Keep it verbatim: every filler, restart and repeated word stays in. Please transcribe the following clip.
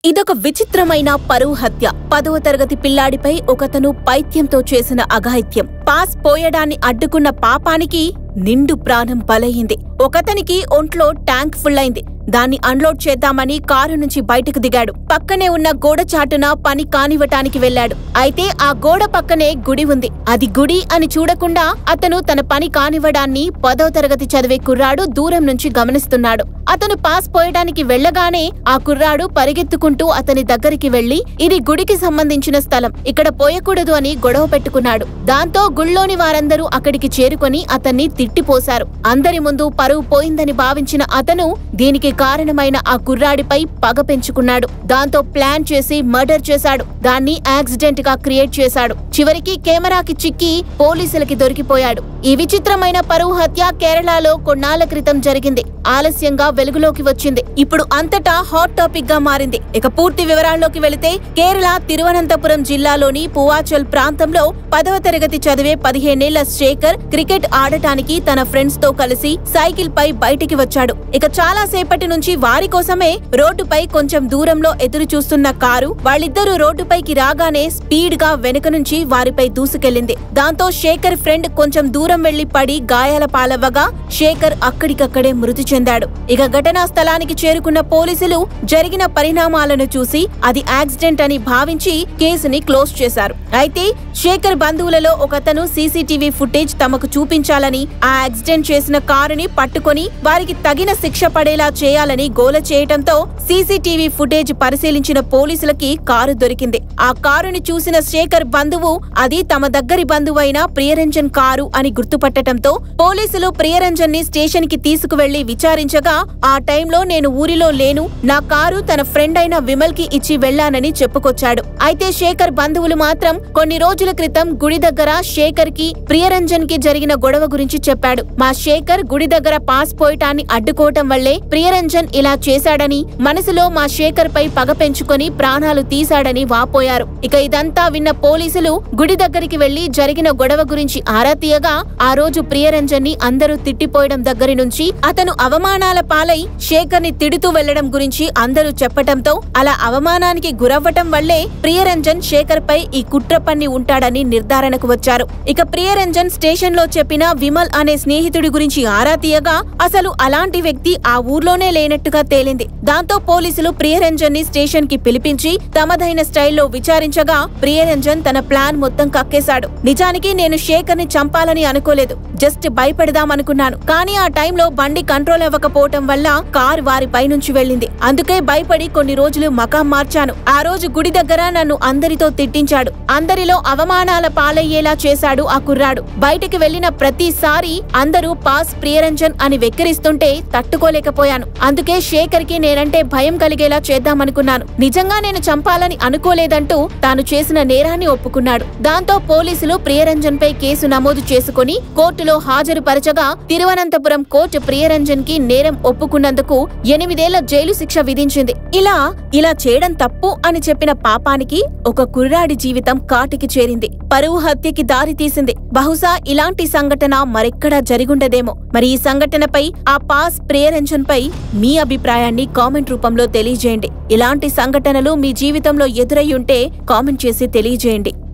ఇదొక విచిత్రమైన పరువు హత్య. పదవ తరగతి పిల్లాడిపై ఒకతను పైత్యంతో చేసిన అఘాయిత్యం. పాస్ పోయడాన్ని అడ్డుకున్న పాపానికి నిండు ప్రాణం బలయింది. ఒకతనికి ఒంట్లో ట్యాంక్ ఫుల్ అయింది. దాన్ని అన్లోడ్ చేద్దామని కారు నుంచి బయటకు దిగాడు. పక్కనే ఉన్న గోడ చాటున పని కానివ్వటానికి వెళ్లాడు. అయితే ఆ గోడ పక్కనే గుడి ఉంది. అది గుడి అని చూడకుండా అతను తన పని కానివ్వడాన్ని పదవ తరగతి చదివే కుర్రాడు దూరం నుంచి గమనిస్తున్నాడు. అతను పాస్ పోయడానికి వెళ్లగానే ఆ కుర్రాడు పరిగెత్తుకుంటూ అతని దగ్గరికి వెళ్లి, ఇది గుడికి సంబంధించిన స్థలం, ఇక్కడ పోయకూడదు అని గొడవ పెట్టుకున్నాడు. దాంతో గుళ్ళోని వారందరూ అక్కడికి చేరుకొని అతన్ని తిట్టిపోశారు. అందరి ముందు పరువు పోయిందని భావించిన అతను దీనికి కారణమైన ఆ కుర్రాడిపై పగ పెంచుకున్నాడు. దాంతో ప్లాన్ చేసి మర్డర్ చేశాడు. దాన్ని యాక్సిడెంట్ గా క్రియేట్ చేశాడు. చివరికి కెమెరాకి చిక్కి పోలీసులకి దొరికిపోయాడు. ఈ విచిత్రమైన పరువు హత్య కేరళలో కొన్నాళ్ల క్రితం జరిగింది. ఆలస్యంగా వెలుగులోకి వచ్చింది. ఇప్పుడు అంతటా హాట్ టాపిక్ గా మారింది. ఇక పూర్తి వివరాల్లోకి వెళితే, కేరళ తిరువనంతపురం జిల్లాలోని పువాచల్ ప్రాంతంలో పదవ తరగతి చదివే పదిహేనేళ్ల శేఖర్ క్రికెట్ ఆడటానికి తన ఫ్రెండ్స్ తో కలిసి సైకిల్ పై బయటికి వచ్చాడు. ఇక చాలా సేపటి నుంచి వారి కోసమే రోడ్డుపై కొంచెం దూరంలో ఎదురు చూస్తున్న కారు వాళ్ళిద్దరూ రోడ్డుపైకి రాగానే స్పీడ్ గా వెనుక నుంచి వారిపై దూసుకెళ్లింది. దాంతో శేఖర్ ఫ్రెండ్ కొంచెం దూరం వెళ్లి పడి గాయాల పాలవ్వగా శేఖర్ అక్కడికక్కడే మృతి చెందాడు. ఇక ఘటనా స్థలానికి చేరుకున్న పోలీసులు జరిగిన పరిణామాలను చూసి అది యాక్సిడెంట్ అని భావించి కేసుని క్లోజ్ చేశారు. అయితే శేఖర్ బంధువులలో ఒకతను సీసీటీవీ ఫుటేజ్ తమకు చూపించాలని, ఆ యాక్సిడెంట్ చేసిన కారుని పట్టుకొని వారికి తగిన శిక్ష పడేలా చేయాలని గోల చేయటంతో సీసీటీవీ ఫుటేజ్ పరిశీలించిన పోలీసులకి కారు దొరికింది. ఆ కారుని చూసిన శేఖర్ బంధువు అది తమ దగ్గరి బంధువైన ప్రియరంజన్ కారు అని గుర్తుపట్టడంతో పోలీసులు ప్రియరంజన్ ని స్టేషన్ కి తీసుకువెళ్లి విచారించగా, ఆ టైంలో నేను ఊరిలో లేను, నా కారు తన ఫ్రెండ్ అయిన విమల్ కి ఇచ్చి వెళ్లానని చెప్పుకొచ్చాడు. అయితే శేఖర్ బంధువులు మాత్రం కొన్ని రోజుల క్రితం గుడి దగ్గర శేఖర్ కి ప్రియరంజన్ కి జరిగిన గొడవ గురించి చెప్పాడు. మా శేఖర్ గుడి దగ్గర పాస్ పోయటాన్ని అడ్డుకోవటం వల్లే ప్రియరంజన్ ఇలా చేశాడని, మనసులో మా శేఖర్ పై పగ పెంచుకొని ప్రాణాలు తీశాడని వాపోయారు. ఇక ఇదంతా విన్న పోలీసులు గుడి దగ్గరికి వెళ్లి జరిగిన గొడవ గురించి ఆరా తీయగా, ఆ రోజు ప్రియరంజన్ ని అందరూ తిట్టిపోయడం దగ్గరి నుంచి అతను అవమానాల పాలై శేఖర్ ని తిడుతూ వెళ్లడం గురించి అందరూ చెప్పటంతో అలా అవమానానికి గురవ్వటం వల్లే ప్రియరంజన్ శేఖర్ పై ఈ కుట్ర పన్ని ఉంటాడని నిర్ధారణకు వచ్చారు. ఇక ప్రియరంజన్ స్టేషన్ లో చెప్పిన విమల్ అనే స్నేహితుడి గురించి ఆరా తీయగా అసలు అలాంటి వ్యక్తి ఆ ఊర్లోనే లేనట్టుగా తేలింది. దాంతో పోలీసులు ప్రియరంజన్ ని స్టేషన్ కి పిలిపించి తమదైన స్టైల్లో విచారించగా ప్రియరంజన్ తన ప్లాన్ మొత్తం కక్కేశాడు. నిజానికి నేను శేఖర్ ని చంపాలని అనుకోలేదు, జస్ట్ భయపడదామనుకున్నాను. కానీ ఆ టైంలో బండి కంట్రోల్ అవ్వకపోవటం వల్ల కార్ వారి పైనుంచి వెళ్లింది. అందుకే భయపడి కొన్ని రోజులు మకాం మార్చాను. ఆ రోజు గుడి దగ్గర నన్ను అందరితో తిట్టించాడు. అందరిలో అవమానాల పాలయ్యేలా చేశాడు ఆ కుర్రాడు. బయటికి వెళ్లిన ప్రతిసారి అందరూ పాస్ ప్రియరంజన్ అని వెక్కిరిస్తుంటే తట్టుకోలేకపోయాను. అందుకే శేఖర్ కి నేనంటే భయం కలిగేలా చేద్దామనుకున్నాను. నిజంగా నేను చంపాలని అనుకోలేదంటూ తాను చేసిన నేరాన్ని ఒప్పుకున్నాడు. దాంతో పోలీసులు ప్రియరంజన్ పై కేసు నమోదు చేసుకుని కోర్టులో హాజరుపరచగా తిరువనంతపురం కోర్టు ప్రియరంజన్ కి నేరం ఒప్పుకున్నందుకు ఎనిమిదేళ్ల జైలు శిక్ష విధించింది. ఇలా ఇలా చేయడం తప్పు అని చెప్పిన పాపానికి ఒక కుర్రాడి జీవితం కాటికి చేరింది. పరువు హత్యకి దారి తీసింది. బహుశా ఇలాంటి సంఘటన మరెక్కడా జరిగుండదేమో. మరి ఈ సంఘటనపై ఆ పాస్ ప్రియరంజన్ పై మీ అభిప్రాయాన్ని కామెంట్ రూపంలో తెలియజేయండి. ఇలాంటి సంఘటనలు మీ జీవితంలో ఎదురయ్యుంటే కామెంట్ చేసి తెలియజేయండి.